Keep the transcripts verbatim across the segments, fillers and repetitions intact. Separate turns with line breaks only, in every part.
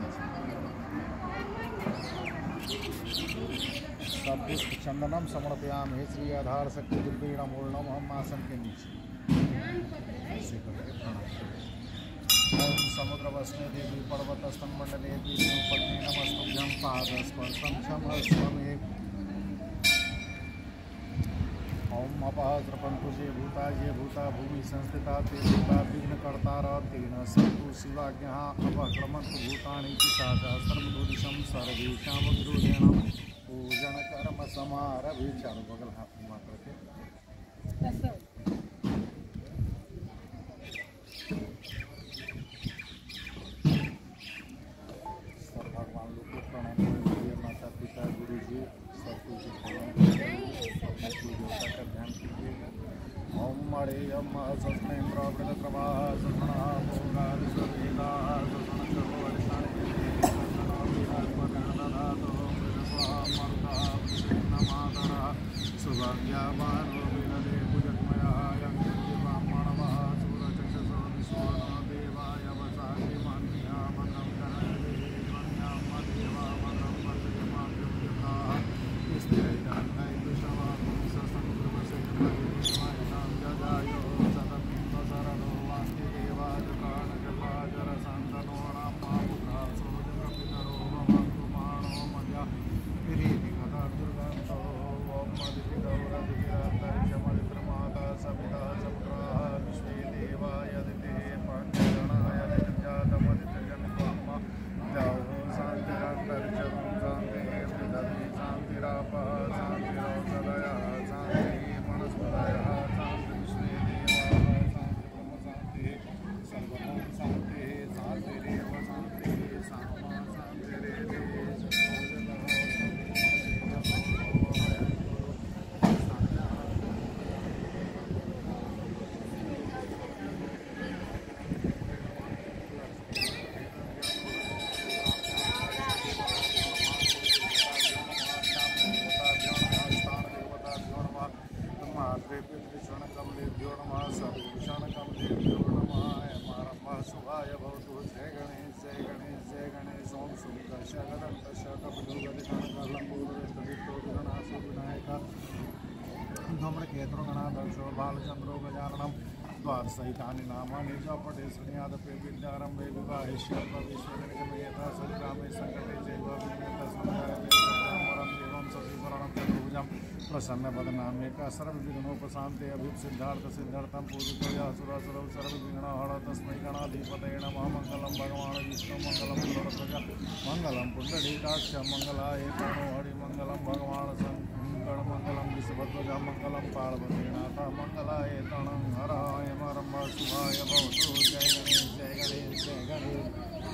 पुष्प चंदनम समर्पयामि श्री आधार शक्ति दुर्बीण मूर्णम हम आसन के नीचे ऐसे करके प्रणाम। ओम समुद्र वस्ने देवी पर्वत स्तंभमंडले विष्णु पत्नी नमस्तुभ्यं पाद स्पर्शम क्षमस्वमे। ओम अपहस्रपंतु जे भूता ये भूता भूमि संस्थिता ते भूता विघ्नकर्तार तेन सन्तु शिवाज्ञः अपक्रमन्तु भूतानि पिशाचा सर्वदूषितं सर्वेषां विरोधेण पूजन कर्म समारभि। चारों बगल हाथ घुमा करके सर भगवान लोग को प्रणाम करिए, माता पिता गुरु जी सबको प्रणाम देवता का ध्यान कीजिएगा। ओम मरे यम सस्नेन्द्र प्रभा ससना भोगा विश्ववेदा ससन चर्वरिष्ठानि सुभाग्यवानो विनदे पूजकमया यं ब्राह्मणः सूरचक्षुषो विश्वनो देवाय वसाहि मान्या मनं करणे मन्यां मदेवा मनं पदयमां युक्तः स्थिरैदान्नै दुषवाकुं ससंकृपसे मदेवायनां जगायो सतमिन्द्र शरणो वास्ति देवाजकाणकपाजरसन्तनो रामा पुत्रा सोजकपितरो भवन्तु मानो मया हिरीति कथा दुर्गन्धो मदिपितौरदिपिरान्तरिक्षमदित्रमाता सविता समुद्राः विश्वे देवा यदिते पञ्चगणाय जगज्जातमदित्रजनकर्म द्यौः शान्तिरन्तरिक्षं शान्तिः पृथिवी शान्तिरापः शान्तिरौषधयः शान्तिः वनस्पतयः शान्ति विश्वे देवाः शान्ति ब्रह्म शान्तिः सर्वं शान्तिः शान्तिरेव शान्तिः सामा शान्तिरेव। शुभाय भवतु जय गणेश जय गणेश जय गणेश ओम विनायक धूम्रकेतु गणाधक्षो बालचंद्रो गजाननम द्वादशैतानि नामानि जपटे श्रृणुयादपि विद्यारम्भे विवाहेश्वर भविष्यनिगमयथा सलिलामे संकटे जैव विघ्नतस्मदाय एवं सतीवरणं चतुर्भुजं प्रसन्नवदनामेक सर्वविघ्नोपशान्ते अभिसिद्धार्थ सिद्धार्थं पूजितोया सुरासुरौ सर्वविघ्नहर तस्मै गणाधिपतये नमः। मंगलं भगवान् विष्णु मंगलं गरुडध्वज मंगलं पुण्डरीकाक्ष मंगलाय तनो हरिमंगलं भगवान् शंकर मंगलं विश्वध्वज मंगलं पार्वतीनाथ मंगलाय तनं हराय मरम शिवाय भवतु जय गणेश जय गणेश जय गणेश।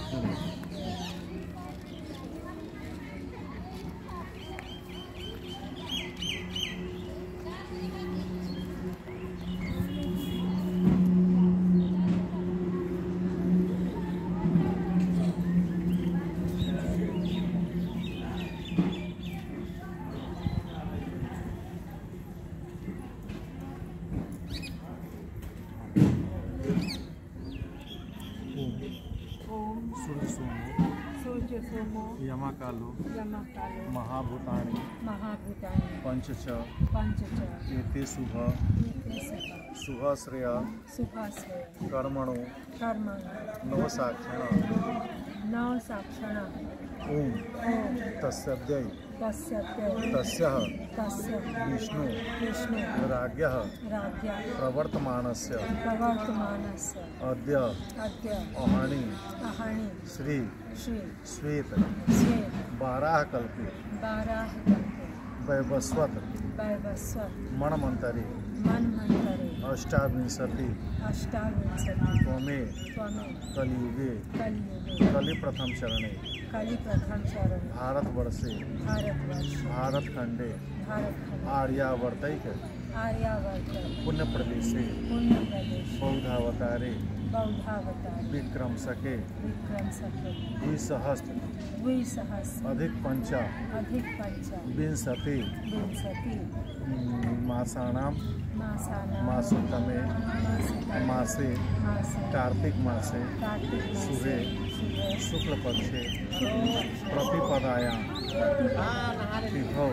यमकालो
यमकालो
महाभूतानि
महाभूतानि
पंच च
पंच च
एते शुभ शुभाश्रय
शुभाश्रय
कर्मणो
कर्मणो
नव साक्षण
नव साक्षण
ओम तस्यद्यै
तस्यद्यै
तस्यः
तस्य
विष्णु
विष्णु
राज्ञः
राज्ञः
प्रवर्तमानस्य
प्रवर्तमानस्य
अद्य
अद्य
अहानि
अहानि
श्री
श्री
श्वेत
श्वेत
बाराह कल्पे
बाराह कल्पे
वैवस्वत
वैवस्वत
मन्वन्तरे
मन्वन्तरे
अष्टाविंशति
अष्टाविंशति
त्वमे
त्वमे
कलियुगे
कलियुगे
कलि प्रथम चरणे
कलि प्रथम चरण
भारतवर्षे
भारतवर्ष
भारतखंडे
भारतखंड
आर्यावर्तैक
आर्यावर्त
पुण्य प्रदेशे
पुण्य प्रदेश
बौद्धावतारे
बौद्धावतार
विक्रम सके
विक्रम सके
द्विसहस्र
द्विसहस्र
अधिक पंच
अधिक पंच
विंशति
विंशति
मासानां
मासानां
मासोत्तमे
मासे
मासे
मासे
कार्तिक मासे
कार्तिक मासे
शुभे
शुभे
शुक्ल पक्षे प्रतिपदायां तिथौ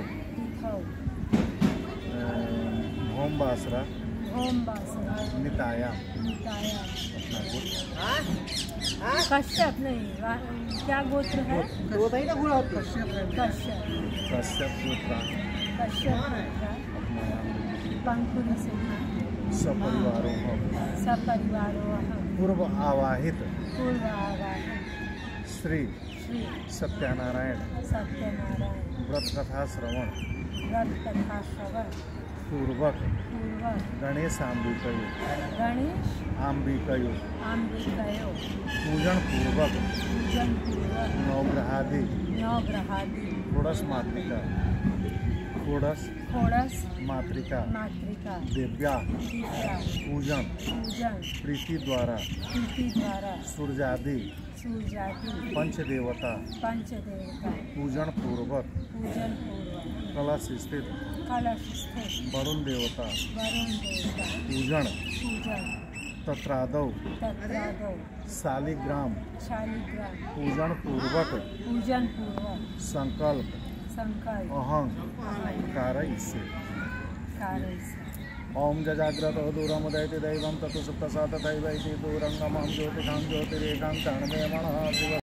भौमवासरा नितायां।
कश्यप नहीं, वा- क्या गोत्र है? कश्यप।
कश्यप गोत्रा
कश्यप गोत्र पंकुरी से
सपरिवारों
सपरिवारो अहम
पूर्व आवाहित
पूर्व आवाहित
श्री
श्री
सत्यनारायण
सत्यनारायण
व्रत कथा श्रवण
व्रत कथा श्रवण
पूर्वक
पूर्वक
गणेशांबिकयो
गणेश
आंबिकयो
आम्बिकयो
पूजन पूर्वक
पूजन पूर्वक
नवग्रहादि
नवग्रहादि
षोडश मातृका षोडश
षोडश
मातृका
मातृका
दिव्या
दिव्या
पूजन
पूजन
प्रीति द्वारा
प्रीति द्वारा
सूर्यादि
सूर्यादि
पंचदेवता
पंचदेवता
पूजन पूर्वक
पूजन पूर्वक
कलश स्थित
कलश स्थित
वरुण देवता
वरुण देवता
पूजन
पूजन
तत्रादौ
तत्रादौ
शालिग्राम
शालिग्राम
पूजन पूर्वक
पूजन पूर्वक
संकल्प
संकल्प
अहं कारयिष्ये।
कारयिष्ये।
ओम जजाग्रत दूरमुदयति दैवं ततु सुप्तसा तथैव इति दूरंगमं ज्योतिषां ज्योतिरेकां क्षणमेव मनः शिव